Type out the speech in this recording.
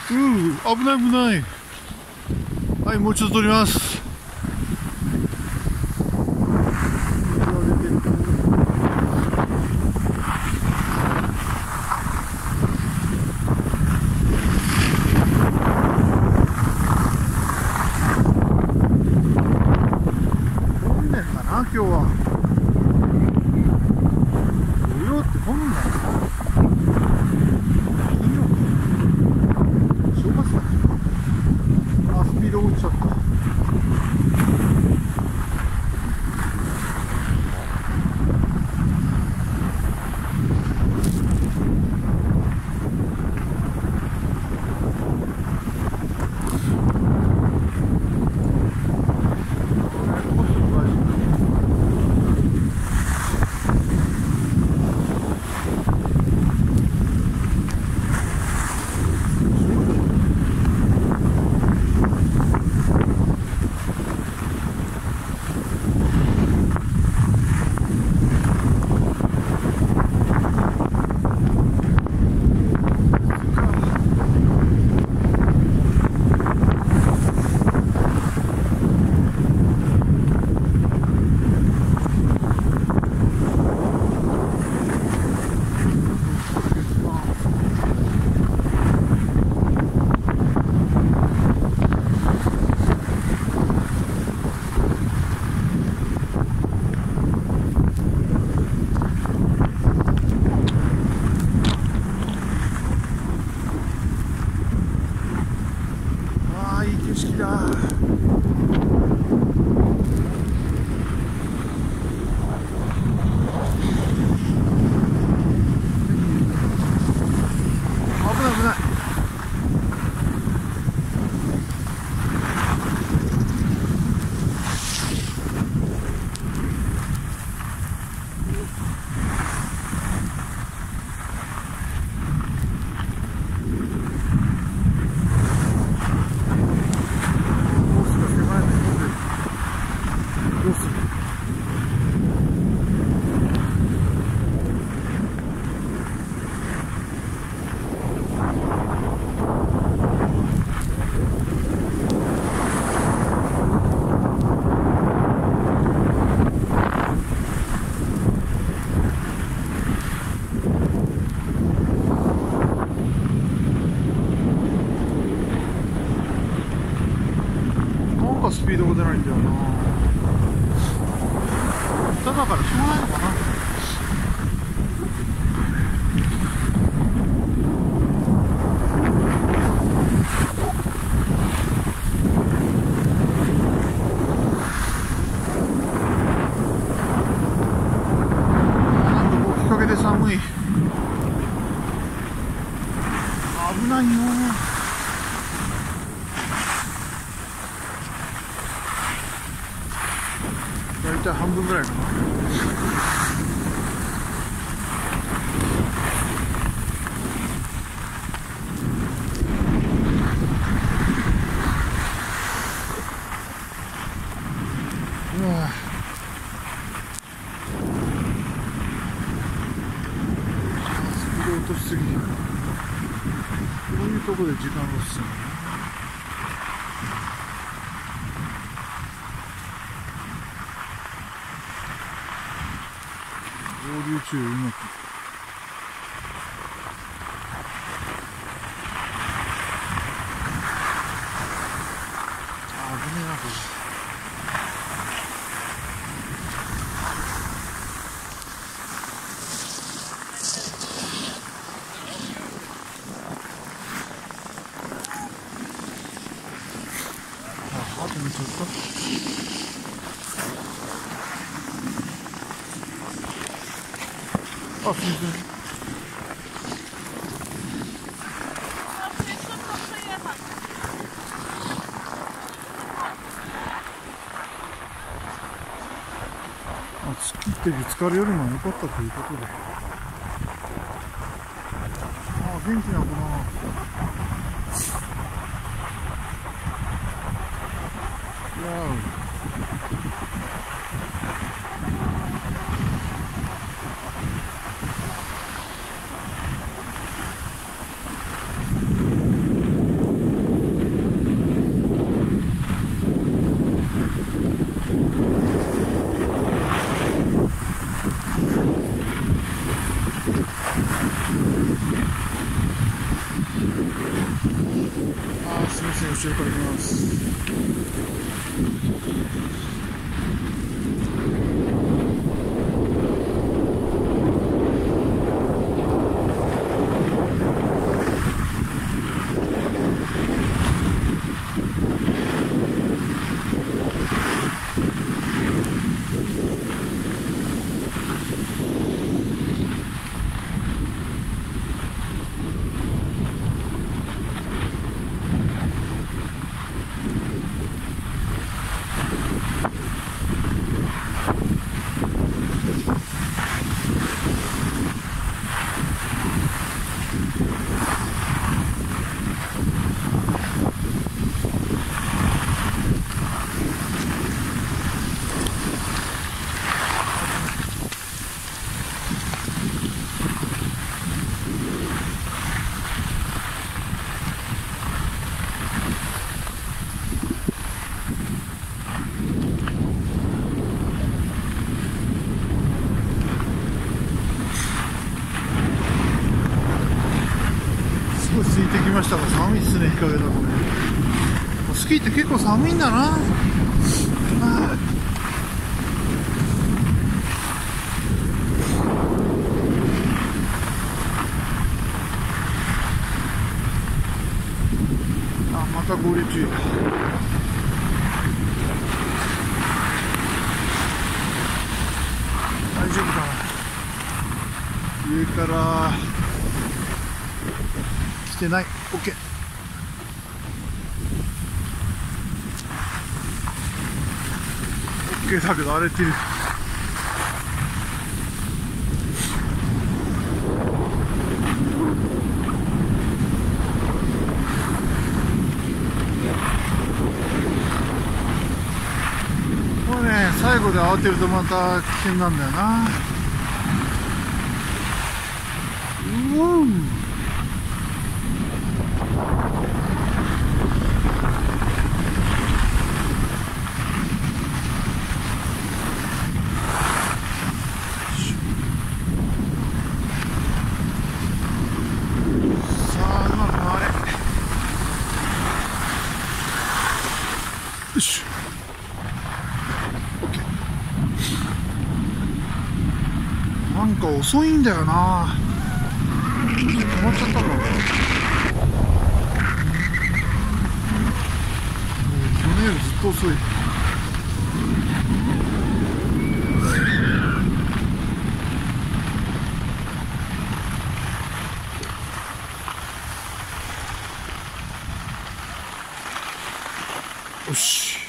危ない危ない。はい、もうちょっと取ります。混んでんかな、今日は。土曜って混むんだな。金曜日、正月だっけ。あ、スピード落ちちゃった。いい景色だ。危ない危ない。どうする？なんかスピードが出ないんだよな。下だからしょうがないのかな。なんか日陰で寒い。危ないよ。大体半分ぐらいかな。うわ、スピード落としすぎ。こういうとこで時間ロスする。合流中うまく。危ねえなこれ。あと見ちゃった。あ、すみません。突っ切ってぶつかるよりも良かったということで。元気なのかな。わお。 ちらから行きます。すごい空いてきましたが、寒いっすね、日陰だとね。スキーって結構寒いんだな。また合流中。大丈夫かな。上から来てない。 OK。 OK だけど荒れてる。これね、最後で慌てるとまた危険なんだよな。うおー、よし、なんか遅いんだよな。止まっちゃったかな。去年よりずっと遅い。よし。